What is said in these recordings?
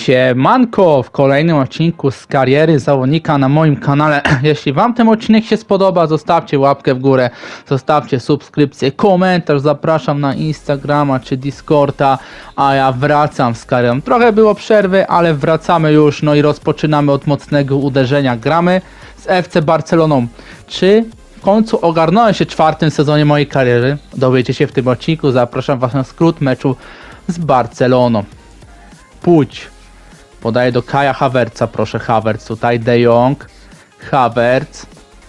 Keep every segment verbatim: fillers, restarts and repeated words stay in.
Siemanko, w kolejnym odcinku z kariery zawodnika na moim kanale. Jeśli wam ten odcinek się spodoba, zostawcie łapkę w górę, zostawcie subskrypcję, komentarz, zapraszam na Instagrama czy Discorda, a ja wracam z karierą. Trochę było przerwy, ale wracamy już, no i rozpoczynamy od mocnego uderzenia. Gramy z F C Barceloną. Czy w końcu ogarnąłem się w czwartym sezonie mojej kariery? Dowiecie się w tym odcinku, zapraszam was na skrót meczu z Barceloną. Pójdź. Podaję do Kaja Havertza, proszę Havertz, tutaj De Jong, Havertz,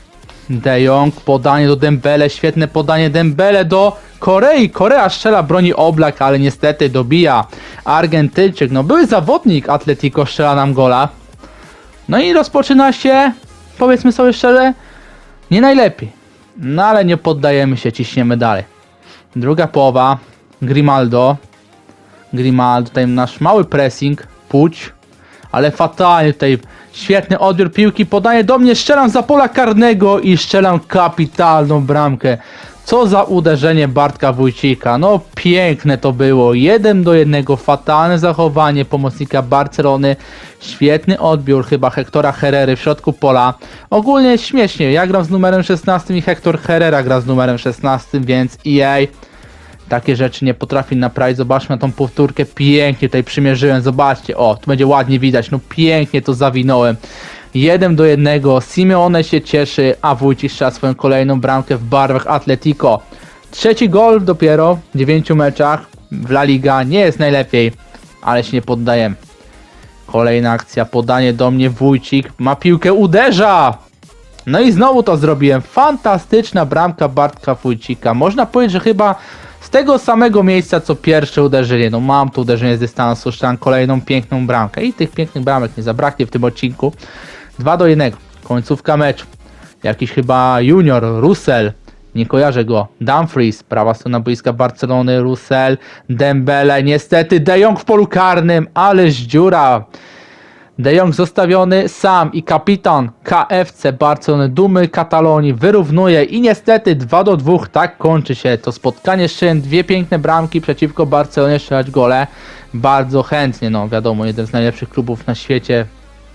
De Jong, podanie do Dembele, świetne podanie Dembele do Korei, Korea strzela, broni Oblak, ale niestety dobija Argentyńczyk, no były zawodnik Atletico, strzela nam gola, no i rozpoczyna się, powiedzmy sobie szczerze, nie najlepiej, no ale nie poddajemy się, ciśniemy dalej. Druga połowa, Grimaldo, Grimaldo, tutaj nasz mały pressing, Puć, ale fatalnie tutaj, świetny odbiór piłki, podaje do mnie, strzelam za pola karnego i strzelam kapitalną bramkę. Co za uderzenie Bartka Wójcika, no piękne to było, jeden do jednego, fatalne zachowanie pomocnika Barcelony, świetny odbiór chyba Hectora Herrery w środku pola, ogólnie śmiesznie, ja gram z numerem szesnastym i Hector Herrera gra z numerem szesnastym, więc E A takie rzeczy nie potrafi naprawić. Zobaczmy na tą powtórkę, pięknie tutaj przymierzyłem, zobaczcie, o, tu będzie ładnie widać, no pięknie to zawinąłem. Jeden do jednego, Simeone się cieszy, a Wójcik strzela swoją kolejną bramkę w barwach Atletico. Trzeci gol dopiero w dziewięciu meczach w La Liga, nie jest najlepiej, ale się nie poddajemy. Kolejna akcja, podanie do mnie, Wójcik ma piłkę, uderza! No i znowu to zrobiłem, fantastyczna bramka Bartka Wójcika, można powiedzieć, że chyba z tego samego miejsca co pierwsze uderzenie, no mam tu uderzenie z dystansu, strzelam kolejną piękną bramkę i tych pięknych bramek nie zabraknie w tym odcinku. dwa do jednego, końcówka meczu, jakiś chyba junior, Russell, nie kojarzę go, Dumfries, prawa strona boiska Barcelony, Russell, Dembele, niestety De Jong w polu karnym, ależ dziura. De Jong zostawiony sam i kapitan K F C Barcelony, dumy Katalonii, wyrównuje i niestety dwa do dwóch, tak kończy się to spotkanie. Jeszcze dwie piękne bramki przeciwko Barcelonie, strzelać gole bardzo chętnie, no wiadomo, jeden z najlepszych klubów na świecie,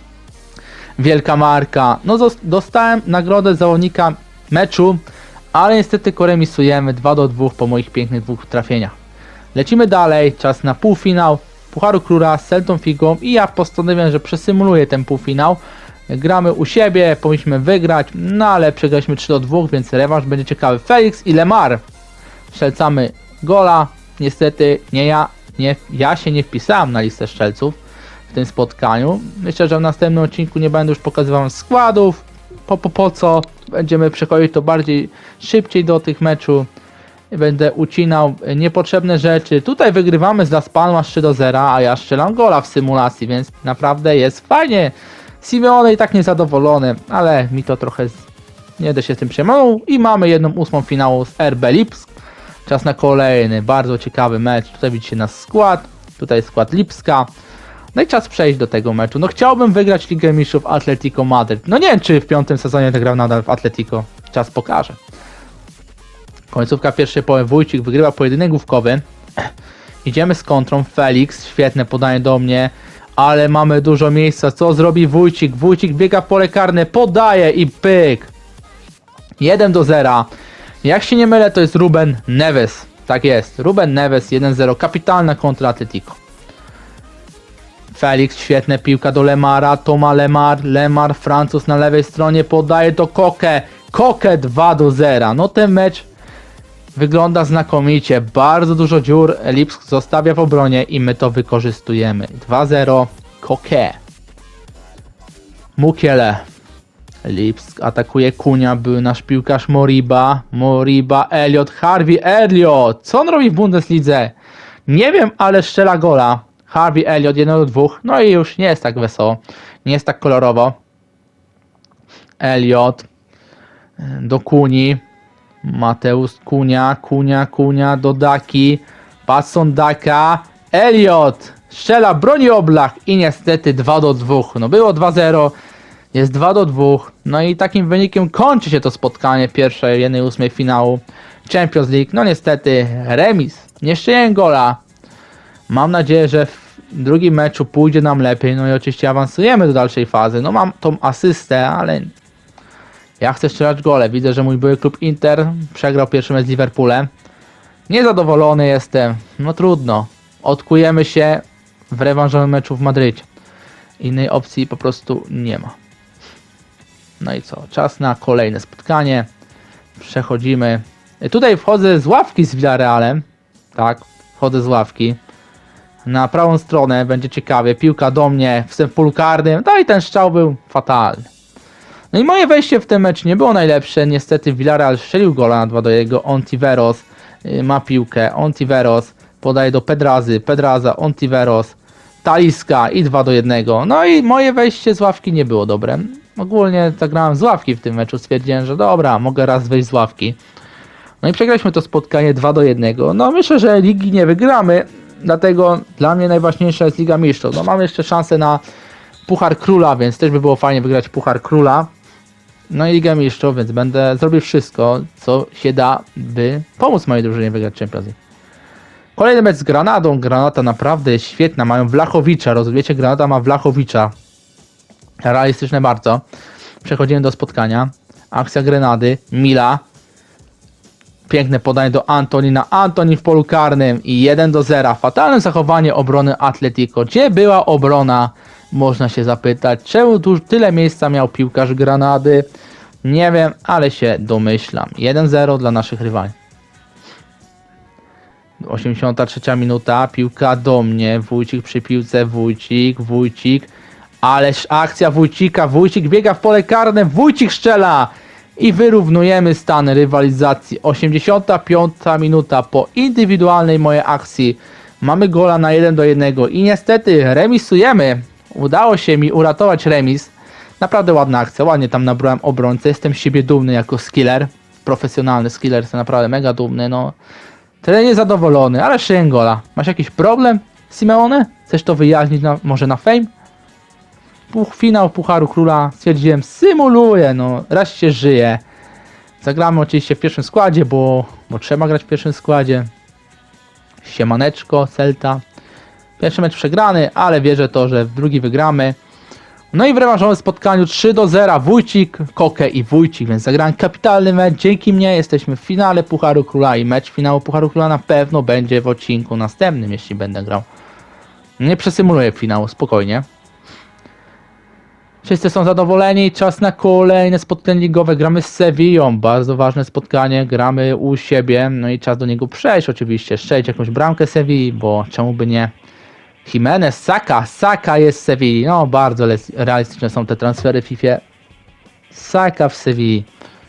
wielka marka. No dostałem nagrodę zawodnika meczu, ale niestety remisujemy dwa do dwóch po moich pięknych dwóch trafieniach. Lecimy dalej, czas na półfinał Pucharu Króla z Celtą Figą i ja postanowiłem, że przesymuluję ten półfinał. Gramy u siebie, powinniśmy wygrać, no ale przegraliśmy trzy do dwóch, więc rewanż będzie ciekawy. Felix i Lemar. Strzelcamy gola. Niestety nie ja, nie, ja się nie wpisałem na listę strzelców w tym spotkaniu. Myślę, że w następnym odcinku nie będę już pokazywał składów. Po, po, po co? Będziemy przechodzić to bardziej szybciej do tych meczów. Będę ucinał niepotrzebne rzeczy. Tutaj wygrywamy z Las Palmas trzy do zera, a ja strzelam gola w symulacji, więc naprawdę jest fajnie. Simeone i tak niezadowolony, ale mi to trochę z... nie da się z tym przejmował. I mamy jedną ósmą finału z R B Lipsk. Czas na kolejny, bardzo ciekawy mecz. Tutaj widzicie nasz skład, tutaj skład Lipska. No i czas przejść do tego meczu. No chciałbym wygrać Ligę Mistrzów Atletico Madryt. No nie wiem, czy w piątym sezonie to grał nadal w Atletico. Czas pokaże. Końcówka pierwszej połowy, Wójcik wygrywa pojedynek główkowy. Idziemy z kontrą, Felix, świetne podanie do mnie, ale mamy dużo miejsca, co zrobi Wójcik? Wójcik biega pole karne, podaje i pyk. jeden do zera. Jak się nie mylę, to jest Ruben Neves. Tak jest, Ruben Neves, jeden zero, kapitalna kontra Atletico. Felix, świetna piłka do Lemara, Toma Lemar, Lemar, Francuz na lewej stronie, podaje do Koke. Koke dwa do zera. No ten mecz wygląda znakomicie, bardzo dużo dziur Lipsk zostawia w obronie i my to wykorzystujemy. dwa zero, Koke. Mukiele. Lipsk atakuje Kunia, był nasz piłkarz Moriba. Moriba, Elliot, Harvey Elliot. Co on robi w Bundeslidze? Nie wiem, ale strzela gola. Harvey Elliot, jeden do dwóch. No i już nie jest tak wesoło, nie jest tak kolorowo. Elliot do Kuni. Mateusz Kunia, Kunia, Kunia do Daki, Patson Daka, Elliot strzela, broni Oblak i niestety dwa do dwóch, no było dwa zero, jest dwa do dwóch, no i takim wynikiem kończy się to spotkanie pierwszej jednej ósmej finału Champions League, no niestety remis, nie strzeliłem gola, mam nadzieję, że w w drugim meczu pójdzie nam lepiej, no i oczywiście awansujemy do dalszej fazy. No mam tą asystę, ale ja chcę strzelać gole. Widzę, że mój były klub Inter przegrał pierwszy mecz z Liverpoolem. Niezadowolony jestem, no trudno. Odkujemy się w rewanżowym meczu w Madrycie. Innej opcji po prostu nie ma. No i co? Czas na kolejne spotkanie. Przechodzimy. Tutaj wchodzę z ławki z Villarrealem. Tak, wchodzę z ławki. Na prawą stronę będzie ciekawie. Piłka do mnie w polu karnym. No i ten strzał był fatalny. No i moje wejście w ten mecz nie było najlepsze. Niestety Villarreal strzelił gola na dwa do jednego. Ontiveros ma piłkę. Ontiveros podaje do Pedrazy. Pedraza, Ontiveros, Talisca i dwa do jednego. No i moje wejście z ławki nie było dobre. Ogólnie zagrałem z ławki w tym meczu. Stwierdziłem, że dobra, mogę raz wejść z ławki. No i przegraliśmy to spotkanie dwa do jednego. No myślę, że ligi nie wygramy. Dlatego dla mnie najważniejsza jest Liga Mistrzów. No mam jeszcze szansę na Puchar Króla, więc też by było fajnie wygrać Puchar Króla. No i Ligę Mistrzów, więc będę zrobił wszystko, co się da, by pomóc mojej drużynie wygrać Champions League. Kolejny mecz z Granadą. Granata naprawdę jest świetna. Mają Vlachowicza. Rozumiecie? Granata ma Vlachowicza. Realistyczne bardzo. Przechodzimy do spotkania. Akcja Grenady. Mila. Piękne podanie do Antonina. Antonin w polu karnym i jeden do zera. Fatalne zachowanie obrony Atletico. Gdzie była obrona? Można się zapytać. Czemu tu tyle miejsca miał piłkarz Granady? Nie wiem, ale się domyślam. jeden zero dla naszych rywali. osiemdziesiąta trzecia minuta. Piłka do mnie. Wójcik przy piłce. Wójcik. Wójcik. Ależ akcja Wójcika. Wójcik biega w pole karne. Wójcik strzela. I wyrównujemy stan rywalizacji. osiemdziesiąta piąta minuta po indywidualnej mojej akcji. Mamy gola na jeden do jednego i niestety remisujemy. Udało się mi uratować remis. Naprawdę ładna akcja. Ładnie tam nabrałem obrońcę. Jestem z siebie dumny jako skiller. Profesjonalny skiller. Jestem naprawdę mega dumny. No. Tyle niezadowolony, ale szyję gola. Masz jakiś problem, Simeone? Chcesz to wyjaśnić na, może na Fame? Finał Pucharu Króla, stwierdziłem, symuluję, no raz się żyje. Zagramy oczywiście w pierwszym składzie, bo, bo trzeba grać w pierwszym składzie. Siemaneczko, Celta. Pierwszy mecz przegrany, ale wierzę to, że w drugi wygramy. No i w rewanżowym spotkaniu trzy do zera Wójcik, Koke i Wójcik, więc zagrałem kapitalny mecz. Dzięki mnie jesteśmy w finale Pucharu Króla i mecz finału Pucharu Króla na pewno będzie w odcinku następnym, jeśli będę grał. Nie przesymuluję finału, spokojnie. Wszyscy są zadowoleni, czas na kolejne spotkanie ligowe, gramy z Sevillą, bardzo ważne spotkanie, gramy u siebie, no i czas do niego przejść oczywiście, strzelić jakąś bramkę Sevilli, bo czemu by nie. Jimenez, Saka, Saka jest w Sevilli, no bardzo realistyczne są te transfery w FIFA. Saka w Sevilli,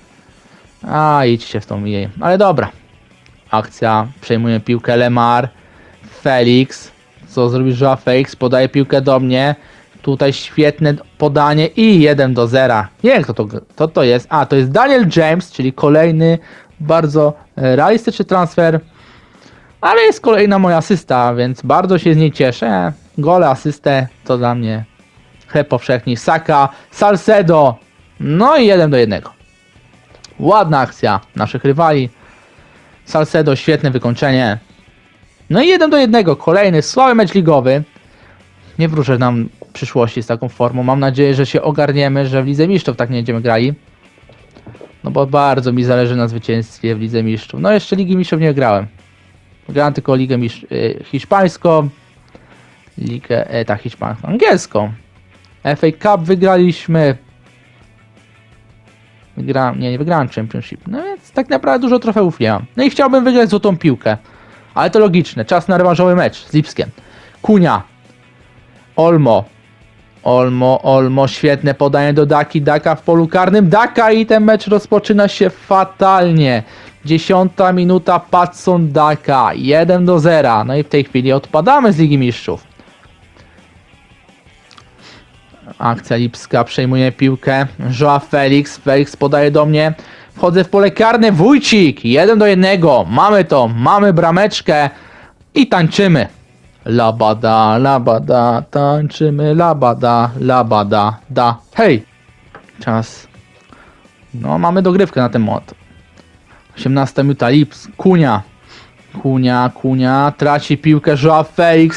a idźcie w tą jej, ale dobra. Akcja, przejmuje piłkę Lemar, Felix, co zrobi Joao Felix, podaje piłkę do mnie. Tutaj świetne podanie i jeden do zera. Nie wiem kto to, kto to jest. A, to jest Daniel James, czyli kolejny bardzo realistyczny transfer. Ale jest kolejna moja asysta, więc bardzo się z niej cieszę. Gole, asystę to dla mnie chleb powszechny. Saka, Salcedo. No i jeden do jednego. Ładna akcja naszych rywali. Salcedo, świetne wykończenie. No i jeden do jednego. Kolejny słaby mecz ligowy. Nie wróżę nam przyszłości z taką formą. Mam nadzieję, że się ogarniemy, że w Lidze Mistrzów tak nie będziemy grali. No bo bardzo mi zależy na zwycięstwie w Lidze Mistrzów. No jeszcze Ligi Mistrzów nie grałem. Grałem tylko Ligę Mistrz y, hiszpańską. Ligę, e, tak, hiszpańską, angielską. F A Cup wygraliśmy. Wygrałem, nie, nie wygrałem Championship. No więc tak naprawdę dużo trofeów nie mam. No i chciałbym wygrać złotą piłkę. Ale to logiczne. Czas na rewanżowy mecz z Lipskiem. Kunia. Olmo. Olmo, Olmo, świetne podanie do Daki, Daka w polu karnym, Daka i ten mecz rozpoczyna się fatalnie. Dziesiąta minuta, Patson Daka, jeden do zera. No i w tej chwili odpadamy z Ligi Mistrzów. Akcja Lipska, przejmuje piłkę, Joao Felix, Felix podaje do mnie, wchodzę w pole karne, Wójcik, jeden do jednego, mamy to, mamy brameczkę i tańczymy. Labada, labada, tańczymy, labada, labada, da. Hej! Czas. No, mamy dogrywkę na ten mod. osiemnasta minuta, Lips, Kunia. Kunia, Kunia, traci piłkę, Joao Felix.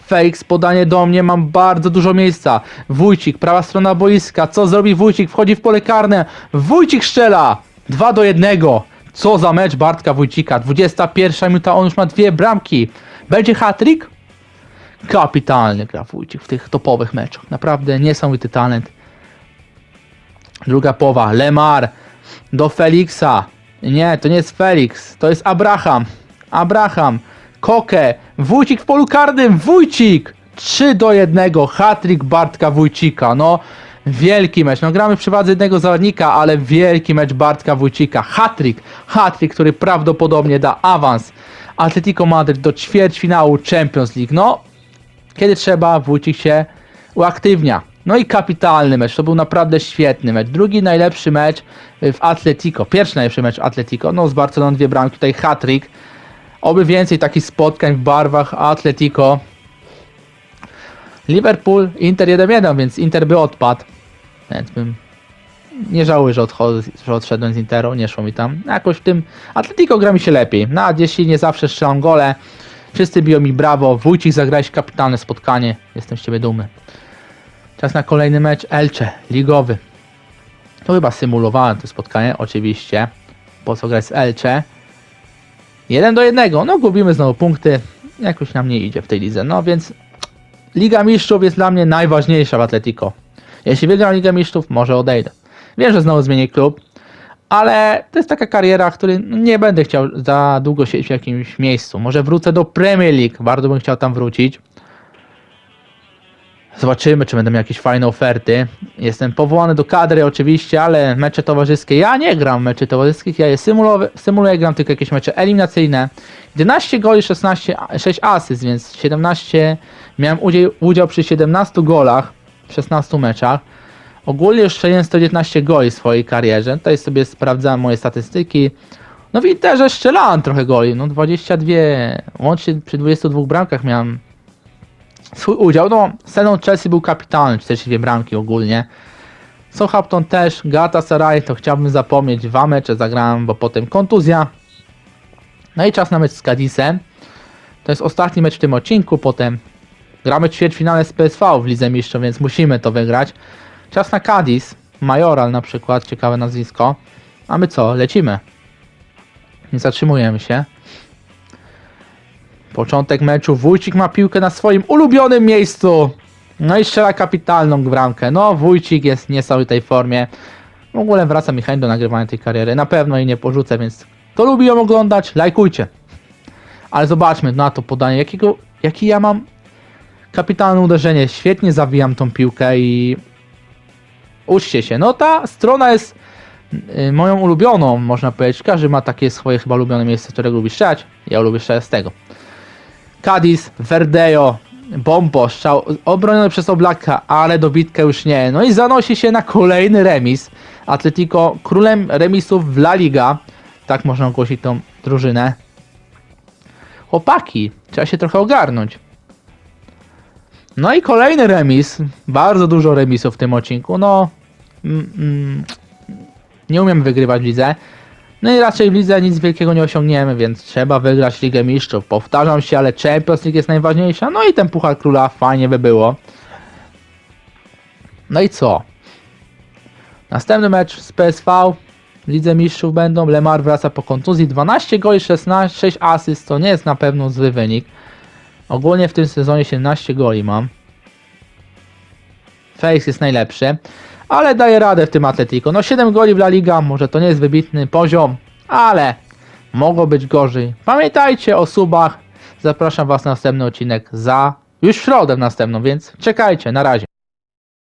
Felix, podanie do mnie, mam bardzo dużo miejsca. Wójcik, prawa strona boiska, co zrobi Wójcik? Wchodzi w pole karne, Wójcik strzela! dwa do jednego. Co za mecz Bartka Wójcika, dwudziesta pierwsza minuta, on już ma dwie bramki. Będzie hat-trick? Kapitalny gra Wójcik w tych topowych meczach, naprawdę niesamowity talent. Druga połowa, Lemar do Felixa. Nie, to nie jest Felix, to jest Abraham. Abraham, Koke, Wójcik w polu karnym, Wójcik! trzy do jednego, hat-trick Bartka Wójcika, no wielki mecz, no gramy w przewadze jednego zawodnika, ale wielki mecz Bartka Wójcika, hat-trick, hat-trick, który prawdopodobnie da awans Atletico Madryt do ćwierćfinału Champions League, no kiedy trzeba, Wójcik się uaktywnia. No i kapitalny mecz, to był naprawdę świetny mecz. Drugi najlepszy mecz w Atletico, pierwszy najlepszy mecz w Atletico, no z Barceloną dwie bramki, tutaj hat-trick. Oby więcej takich spotkań w barwach Atletico. Liverpool, Inter jeden jeden, więc Inter by odpadł. Więc bym nie żałuję, że, odchod że odszedłem z Interu, nie szło mi tam. Jakoś w tym Atletico gra mi się lepiej. Nawet jeśli nie zawsze strzelam gole, wszyscy biją mi brawo. Wójcik, zagrałeś kapitalne spotkanie, jestem z ciebie dumny. Czas na kolejny mecz, Elche, ligowy. To chyba symulowałem to spotkanie, oczywiście. Po co grać z Elche? jeden do jednego, no gubimy znowu punkty. Jakoś nam nie idzie w tej lidze, no więc Liga Mistrzów jest dla mnie najważniejsza w Atletico. Jeśli wygram Ligę Mistrzów, może odejdę. Wiem, że znowu zmienię klub, ale to jest taka kariera, w której nie będę chciał za długo siedzieć w jakimś miejscu. Może wrócę do Premier League, bardzo bym chciał tam wrócić. Zobaczymy, czy będę miał jakieś fajne oferty. Jestem powołany do kadry oczywiście, ale mecze towarzyskie, ja nie gram meczy towarzyskich, ja je symuluję, symuluję gram tylko jakieś mecze eliminacyjne. jedenaście goli, szesnaście, sześć asyst, więc siedemnaście, miałem udział, udział przy siedemnastu golach w szesnastu meczach. Ogólnie już strzeliłem sto dziewiętnaście goli w swojej karierze, tutaj sobie sprawdzałem moje statystyki. No w Interze strzelałem trochę goli, no dwadzieścia dwie, łącznie przy dwudziestu dwóch bramkach miałem swój udział. No, sceną Chelsea był kapitalny, czterdzieści dwie bramki ogólnie. Southampton też, Galatasaray to chciałbym zapomnieć, dwa mecze zagrałem, bo potem kontuzja. No i czas na mecz z Cadizem. To jest ostatni mecz w tym odcinku, potem gramy ćwierćfinale z P S V w Lidze Mistrzów, więc musimy to wygrać. Czas na Cadiz, Majoral na przykład, ciekawe nazwisko. A my co? Lecimy. Nie zatrzymujemy się. Początek meczu, Wójcik ma piłkę na swoim ulubionym miejscu. No i strzela kapitalną bramkę. No Wójcik jest w niesamowitej formie. W ogóle wraca mi chęć do nagrywania tej kariery. Na pewno jej nie porzucę, więc kto lubi ją oglądać, lajkujcie. Ale zobaczmy na to podanie. Jakiego, jaki ja mam kapitalne uderzenie. Świetnie zawijam tą piłkę i uczcie się. No ta strona jest y, moją ulubioną, można powiedzieć. Każdy ma takie swoje chyba ulubione miejsce, którego lubi strzelać. Ja lubię strzelać z tego. Cadiz, Verdejo, Bombo, strzał obroniony przez Oblaka, ale dobitkę już nie. No i zanosi się na kolejny remis. Atletico królem remisów w La Liga. Tak można ogłosić tą drużynę. Chłopaki, trzeba się trochę ogarnąć. No i kolejny remis. Bardzo dużo remisów w tym odcinku. No, mm, mm, nie umiem wygrywać w lidze. No i raczej w lidze nic wielkiego nie osiągniemy, więc trzeba wygrać Ligę Mistrzów. Powtarzam się, ale Champions League jest najważniejsza. No i ten Puchar Króla fajnie by było. No i co? Następny mecz z P S V. W Lidze Mistrzów będą. Lemar wraca po kontuzji. dwanaście goli, szesnaście, sześć asyst. To nie jest na pewno zły wynik. Ogólnie w tym sezonie siedemnaście goli mam. Felix jest najlepszy. Ale daje radę w tym Atletico. No siedem goli w La Liga, może to nie jest wybitny poziom, ale mogło być gorzej. Pamiętajcie o subach. Zapraszam Was na następny odcinek za już w środę następną, więc czekajcie, na razie.